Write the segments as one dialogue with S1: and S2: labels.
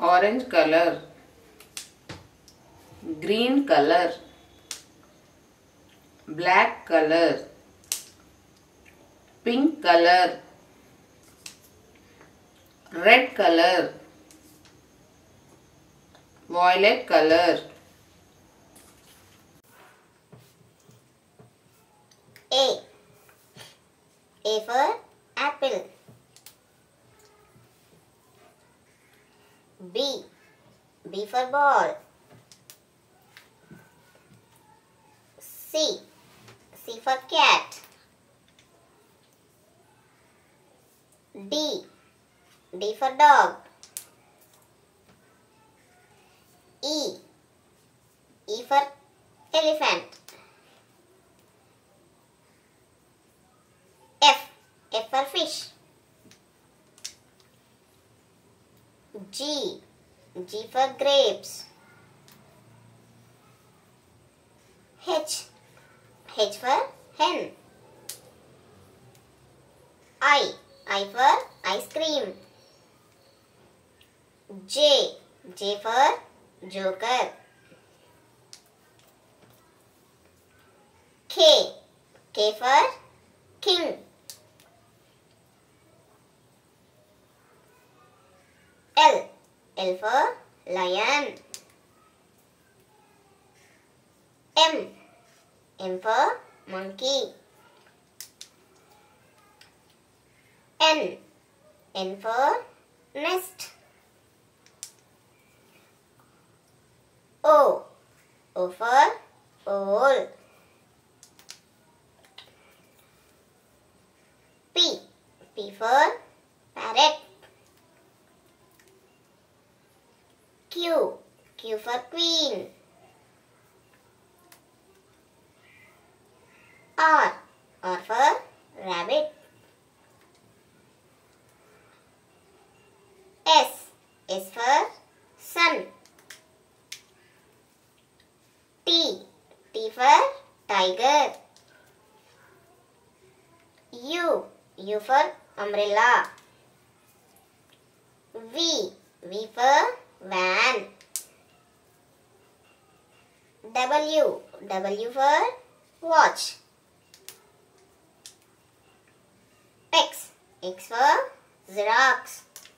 S1: orange color, green color, black color, pink color, red color, violet color.
S2: A for apple. B for ball. C for cat. D for dog. E for elephant. F for fish. G for grapes. H for hen. I for ice cream. J for joker. K for king. L for lion. M for monkey. N for nest. O for owl. P for parrot. Q for queen. R for rabbit. S for sun. T for tiger. U for umbrella. V for van. W for watch. X for Xerox.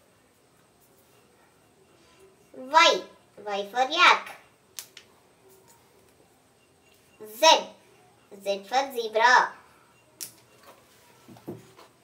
S2: Y for yak. Z for zebra.